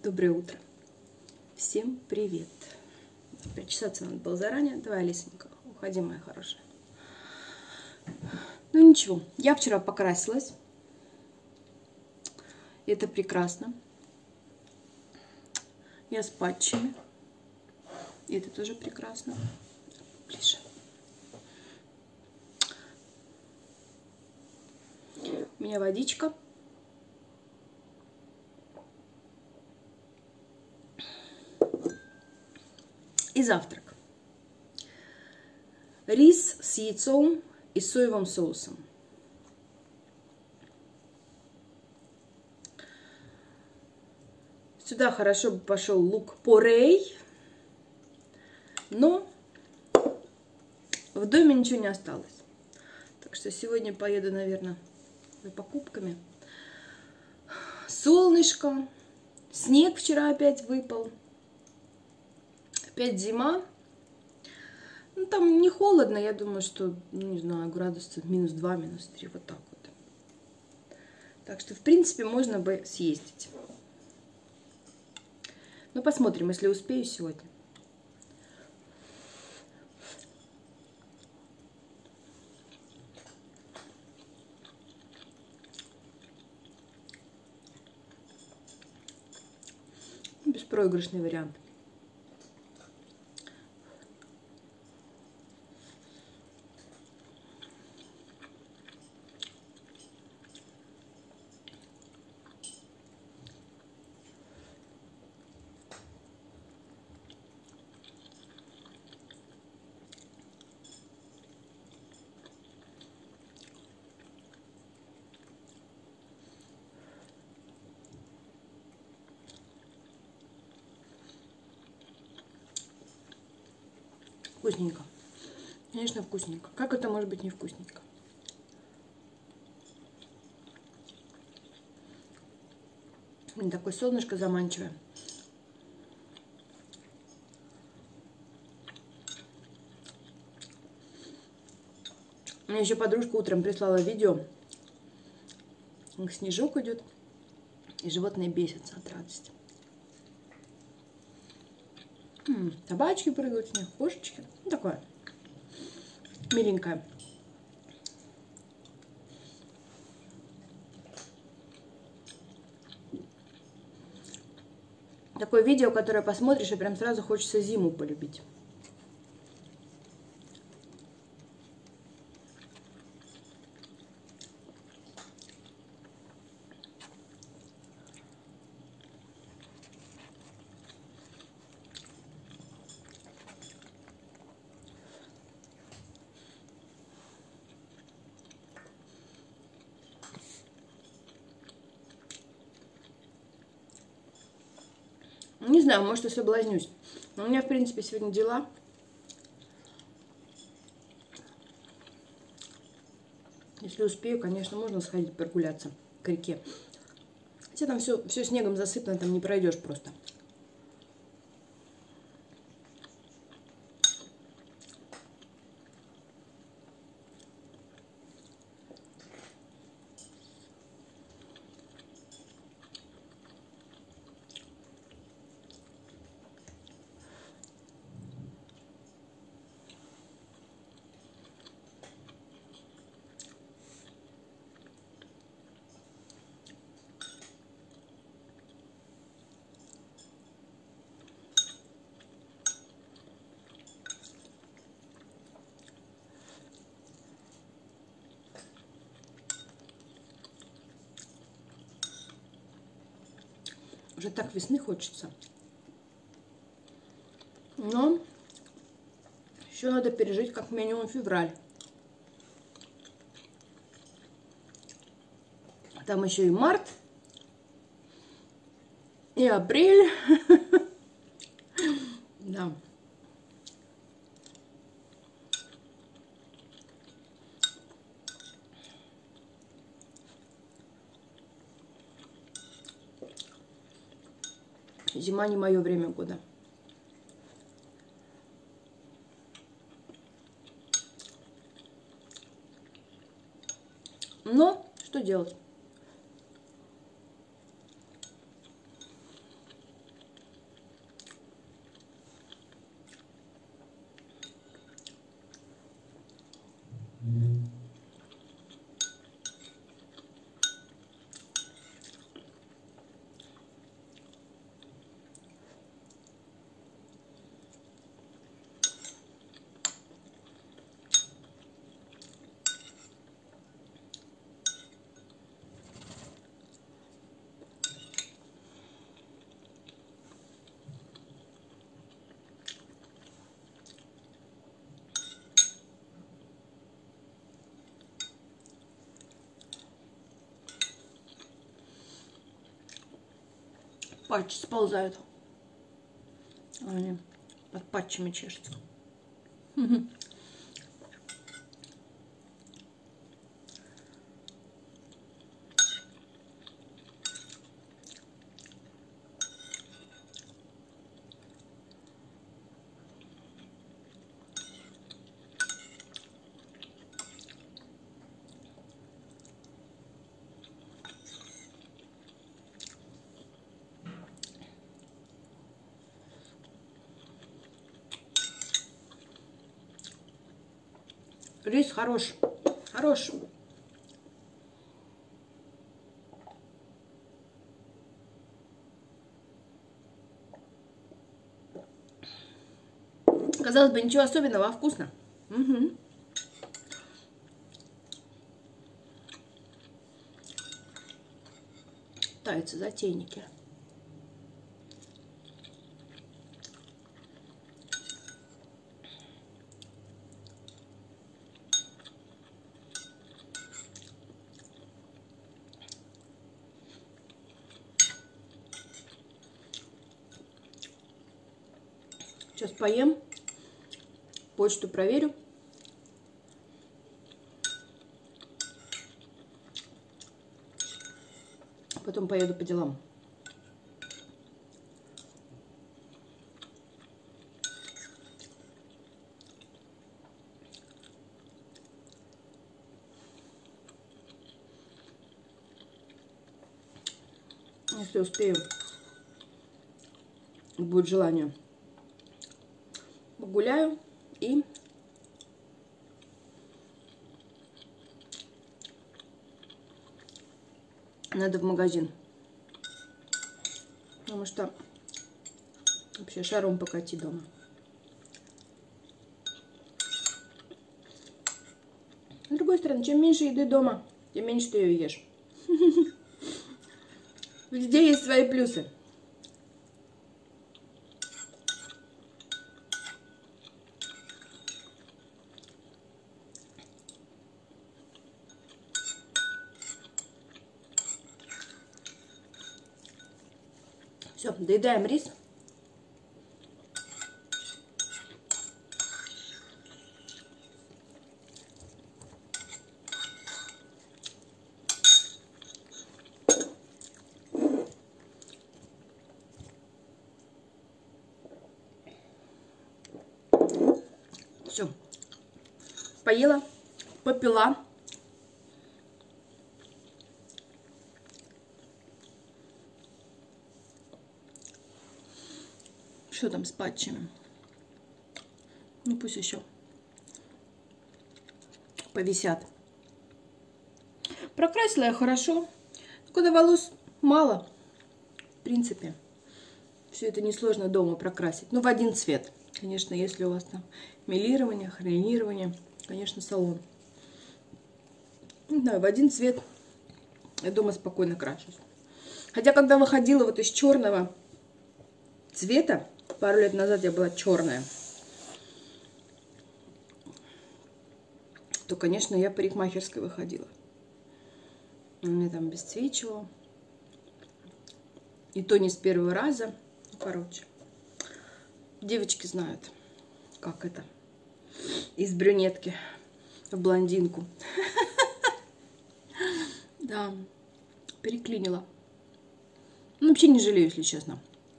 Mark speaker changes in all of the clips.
Speaker 1: Доброе утро. Всем привет. Причесаться надо было заранее. Давай, Алисонька, уходи, моя хорошая. Ну ничего, я вчера покрасилась. Это прекрасно. Я с патчами. Это тоже прекрасно. Ближе. У меня водичка. И завтрак. Рис с яйцом и соевым соусом. Сюда хорошо бы пошел лук-порей, но в доме ничего не осталось. Так что сегодня поеду, наверное, за покупками. Солнышко, снег вчера опять выпал. Опять зима. Ну, там не холодно, я думаю, что, не знаю, градусов -2, -3, вот так вот. Так что, в принципе, можно бы съездить. Ну, посмотрим, если успею сегодня. Беспроигрышный вариант. Вкусненько. Конечно, вкусненько. Как это может быть не вкусненько? Такое солнышко заманчивое. Мне еще подружка утром прислала видео. Снежок идет, и животные бесятся от радости. Собачки прыгают в снег, кошечки. Ну, такое миленькое. Такое видео, которое посмотришь, и прям сразу хочется зиму полюбить. Не знаю, может, и соблазнюсь. Но у меня, в принципе, сегодня дела. Если успею, конечно, можно сходить прогуляться к реке. Хотя там все снегом засыпано, там не пройдешь просто. Уже так весны хочется. Но еще надо пережить как минимум февраль. Там еще и март, и апрель. Да. Зима не мое время года. Но что делать? патчи сползают. Они под патчами чешутся. Рис хорош. Хорош. Казалось бы, ничего особенного, а вкусно. Угу. Тайцы, затейники. Сейчас поем, почту проверю. Потом поеду по делам. Если успею, будет желание, погуляю и надо в магазин, потому что вообще шаром покати дома. С другой стороны, чем меньше еды дома, тем меньше ты ее ешь. Везде есть свои плюсы. Все, доедаем рис. Все, поела, попила. Что там с патчами? Ну пусть еще повисят. Прокрасила я хорошо. Когда волос мало, в принципе, все это несложно дома прокрасить. Ну, в один цвет. Конечно, если у вас там мелирование, хронирование, конечно, салон. Да, в один цвет я дома спокойно крашусь. Хотя, когда выходила вот из черного цвета, пару лет назад я была черная, то, конечно, я парикмахерской выходила. У меня там бесцвечивало. И то не с первого раза. Ну, короче, девочки знают, как это. Из брюнетки в блондинку. Да, переклинила. Ну, вообще не жалею, если честно.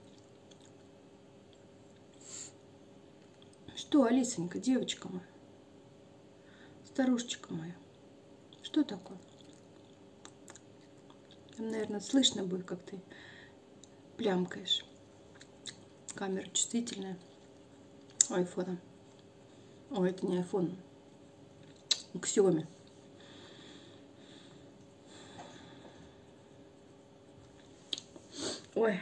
Speaker 1: Что, Алисонька, девочка моя? Старушечка моя. Что такое? Там, наверное, слышно будет, как ты плямкаешь. Камера чувствительная. У айфона. Ой, это не айфон. У Xiaomi. Ой.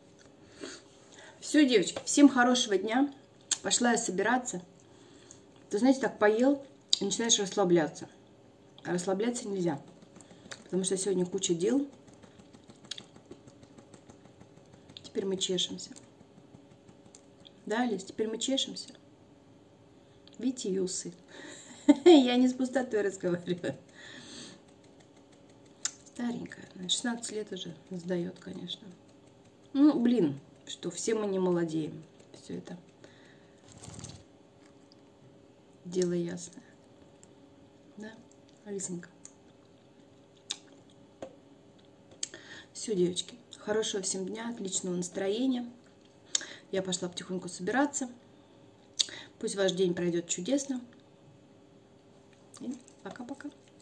Speaker 1: Все, девочки, всем хорошего дня. Пошла я собираться. Ты знаете, так поел и начинаешь расслабляться. А расслабляться нельзя. Потому что сегодня куча дел. Теперь мы чешемся. Да, Лиз, теперь мы чешемся. Видите, ее усы. Я не с пустотой разговариваю. Старенькая. 16 лет уже сдает, конечно. Ну, блин, что все мы не молодеем. Все это дело ясное. Да, Алисонька? Все, девочки, хорошего всем дня, отличного настроения. Я пошла потихоньку собираться. Пусть ваш день пройдет чудесно. И пока-пока.